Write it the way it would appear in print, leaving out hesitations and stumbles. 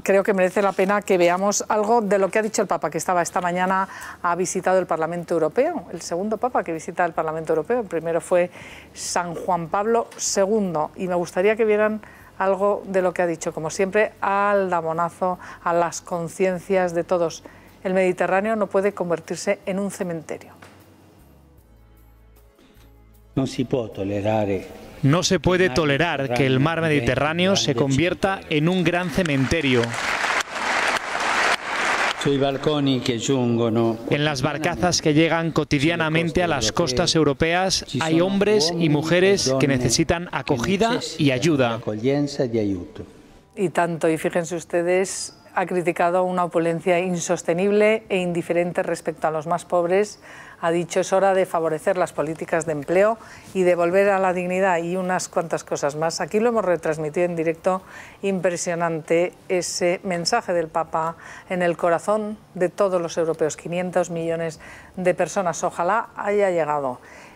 creo que merece la pena que veamos algo de lo que ha dicho el Papa, que estaba esta mañana, ha visitado el Parlamento Europeo, el segundo Papa que visita el Parlamento Europeo. El primero fue San Juan Pablo II, y me gustaría que vieran algo de lo que ha dicho, como siempre, al damonazo a las conciencias de todos. El Mediterráneo no puede convertirse en un cementerio. No se puede tolerar que el mar Mediterráneo se convierta en un gran cementerio. En las barcazas que llegan cotidianamente a las costas europeas hay hombres y mujeres que necesitan acogida y ayuda. Y tanto, y fíjense ustedes, ha criticado una opulencia insostenible e indiferente respecto a los más pobres. Ha dicho: es hora de favorecer las políticas de empleo y de volver a la dignidad, y unas cuantas cosas más. Aquí lo hemos retransmitido en directo. Impresionante ese mensaje del Papa en el corazón de todos los europeos, 500 millones de personas. Ojalá haya llegado.